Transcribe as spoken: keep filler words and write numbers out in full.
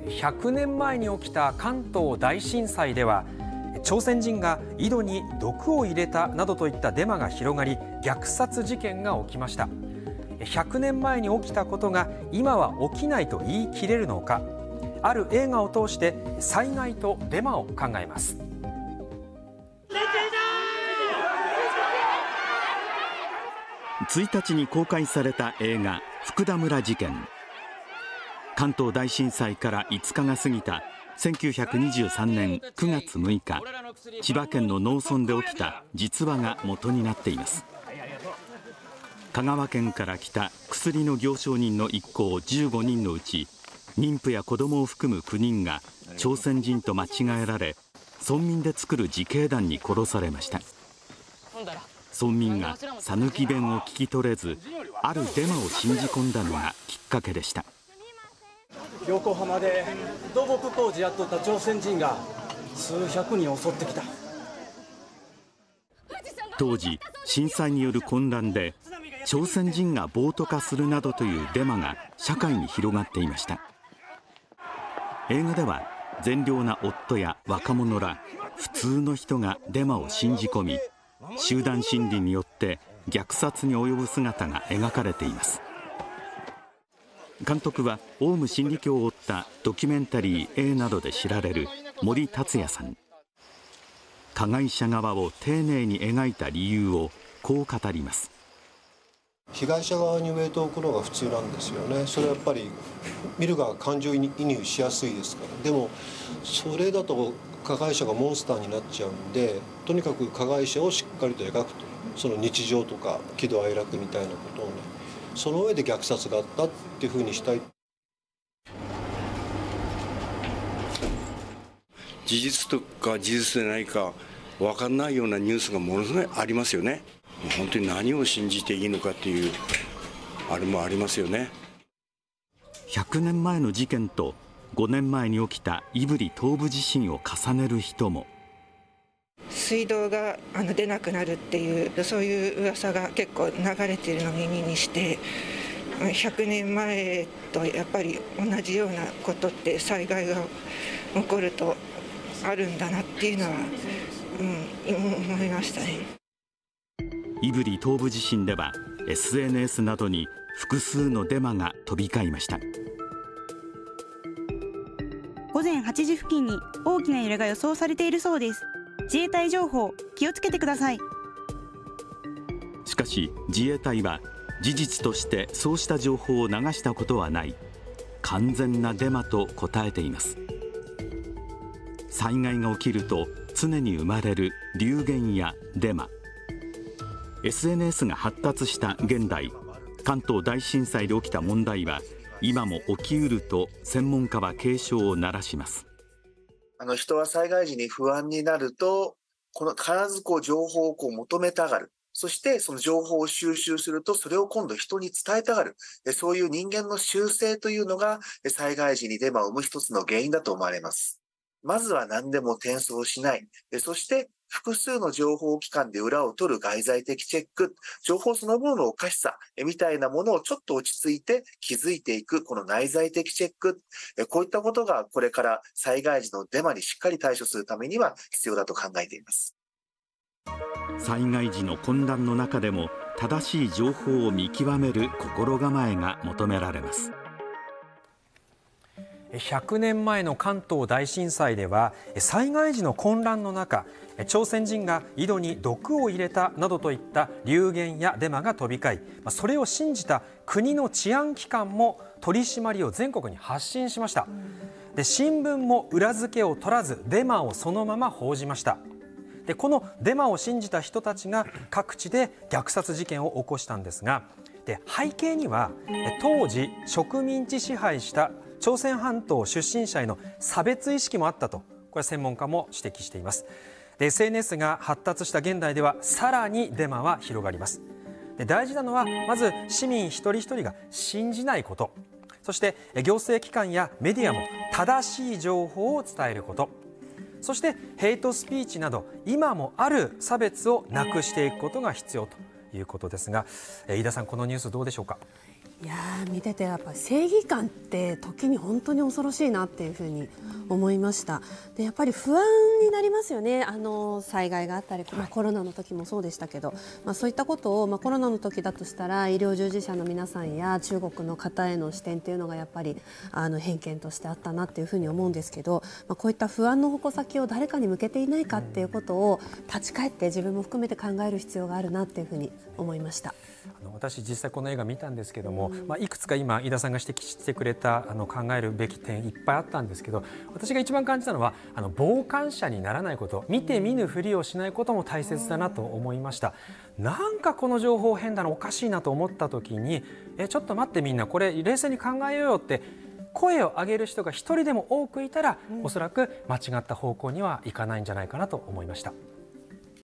ひゃくねんまえに起きた関東大震災では、朝鮮人が井戸に毒を入れたなどといったデマが広がり、虐殺事件が起きました。ひゃくねんまえに起きたことが今は起きないと言い切れるのか、ある映画を通して災害とデマを考えます。 ついたちに公開された映画福田村事件。関東大震災からいつかが過ぎたせんきゅうひゃくにじゅうさんねんくがつむいか、千葉県の農村で起きた実話が元になっています。香川県から来た薬の行商人の一行じゅうごにんのうち、妊婦や子供を含むきゅうにんが朝鮮人と間違えられ、村民で作る自警団に殺されました。村民が讃岐弁を聞き取れず、あるデマを信じ込んだのがきっかけでした。 横浜で土木工事やっとった朝鮮人が数百人襲ってきた。 当時、震災による混乱で朝鮮人が暴徒化するなどというデマが社会に広がっていました。映画では善良な夫や若者ら普通の人がデマを信じ込み、集団心理によって虐殺に及ぶ姿が描かれています。監督はオウム真理教を追ったドキュメンタリー A などで知られる森達也さん。加害者側を丁寧に描いた理由をこう語ります。 被害者側にウェイトを置くのが普通なんですよね。それはやっぱり見る側が感情移入しやすいですから。でもそれだと加害者がモンスターになっちゃうんで、とにかく加害者をしっかりと描くと、その日常とか喜怒哀楽みたいなことをね、その上で虐殺があったっていうふうにしたい。 事実とか事実でないか分かんないようなニュースがものすごいありますよね。本当に何を信じていいのかっていうあれもありますよね。 ひゃくねんまえの事件とごねんまえに起きた胆振東部地震を重ねる人も。 水道があの出なくなるっていう、そういう噂が結構流れているのを耳にして、ひゃくねんまえとやっぱり同じようなことって、災害が起こるとあるんだなっていうのは、うん、思いましたね。 胆振東部地震では エスエヌエス などに複数のデマが飛び交いました。 ごぜんはちじ付近に大きな揺れが予想されているそうです。自衛隊情報、気をつけてください。 しかし自衛隊は事実としてそうした情報を流したことはない、完全なデマと答えています。災害が起きると常に生まれる流言やデマ。 エスエヌエス が発達した現代、関東大震災で起きた問題は今も起きうると専門家は警鐘を鳴らします。 あの人は災害時に不安になると、この必ずこう情報をこう求めたがる。そしてその情報を収集すると、それを今度人に伝えたがる。そういう人間の習性というのが災害時にデマを生む一つの原因だと思われます。まずは何でも転送しない。そして複数の情報機関で裏を取る外在的チェック、情報そのもののおかしさみたいなものをちょっと落ち着いて気づいていく、この内在的チェック、こういったことがこれから災害時のデマにしっかり対処するためには必要だと考えています。 災害時の混乱の中でも正しい情報を見極める心構えが求められます。 ひゃくねんまえの関東大震災では、災害時の混乱の中、朝鮮人が井戸に毒を入れたなどといった流言やデマが飛び交い、それを信じた国の治安機関も取り締まりを全国に発信しました。で、新聞も裏付けを取らずデマをそのまま報じました。で、このデマを信じた人たちが各地で虐殺事件を起こしたんですが、で背景には当時植民地支配した朝鮮半島出身者への差別意識もあったと、これ専門家も指摘しています。で エスエヌエス が発達した現代ではさらにデマは広がります。で大事なのはまず市民一人一人が信じないこと、そして行政機関やメディアも正しい情報を伝えること、そしてヘイトスピーチなど今もある差別をなくしていくことが必要ということですが、飯田さん、このニュースどうでしょうか。 いやー、見ててやっぱり正義感って時に本当に恐ろしいなっていうふうに思いました。でやっぱり不安になりますよね。あの災害があったり、まあ、コロナの時もそうでしたけど、まあ、そういったことを、まあ、コロナの時だとしたら医療従事者の皆さんや中国の方への視点っていうのがやっぱりあの偏見としてあったなっていうふうに思うんですけど、まあ、こういった不安の矛先を誰かに向けていないかっていうことを立ち返って自分も含めて考える必要があるなっていうふうに思いました。 あの私実際この映画見たんですけども、うん、まあ、いくつか今飯田さんが指摘してくれたあの考えるべき点いっぱいあったんですけど、私が一番感じたのはあの傍観者にならないこと、見て見ぬふりをしないことも大切だなと思いました。なんかこの情報変だな、おかしいなと思った時に、えちょっと待ってみんな、これ冷静に考えようよって声を上げる人が一人でも多くいたら、うん、おそらく間違った方向にはいかないんじゃないかなと思いました。